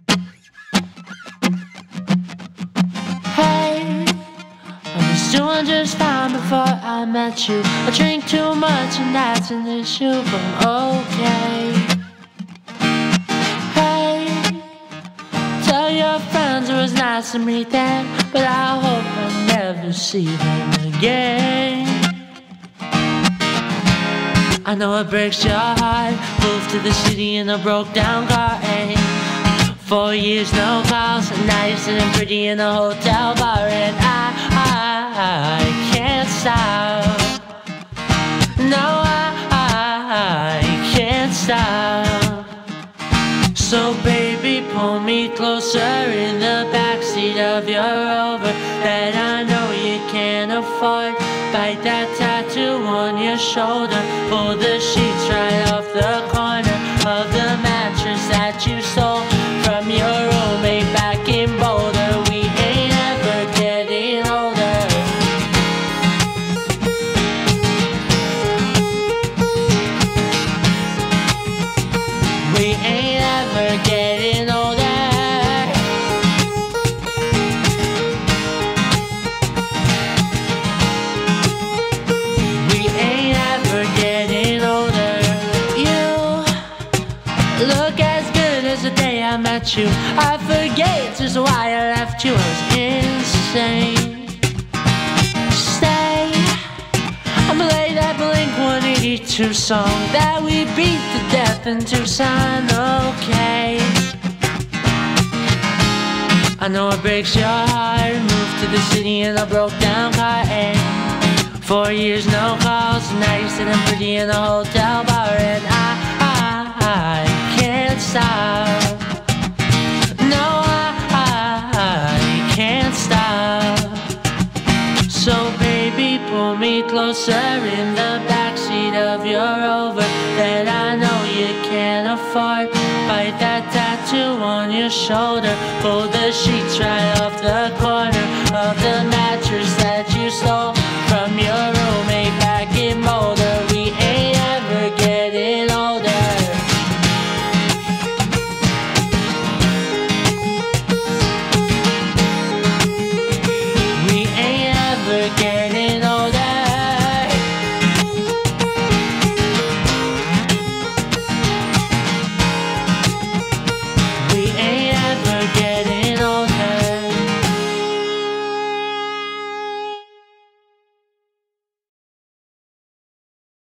Hey, I was doing just fine before I met you. I drink too much and that's an issue, but I'm okay. Hey, tell your friends it was nice to meet them, but I hope I never see them again. I know it breaks your heart. Moved to the city in a broke down car, and 4 years no calls, and now you're sitting pretty in a hotel bar, and I can't stop. No, I can't stop. So baby, pull me closer in the backseat of your Rover that I know you can't afford. Bite that tattoo on your shoulder. Pull the sheets right off the corner of the mattress that you stole from your roommate back in Boulder. We ain't ever getting older. We ain't ever getting older. Look as good as the day I met you. I forget just why I left you. I was insane. Stay, I'ma play that Blink-182 song that we beat to death in Tucson. Okay, I know it breaks your heart. Moved to the city in a broke down car, and 4 years no calls, and now you're sitting pretty in a hotel bar, and I can't stop. No, I can't stop. So baby, pull me closer in the backseat of your Rover that I know you can't afford. Bite that tattoo on your shoulder. Pull the sheets right off the corner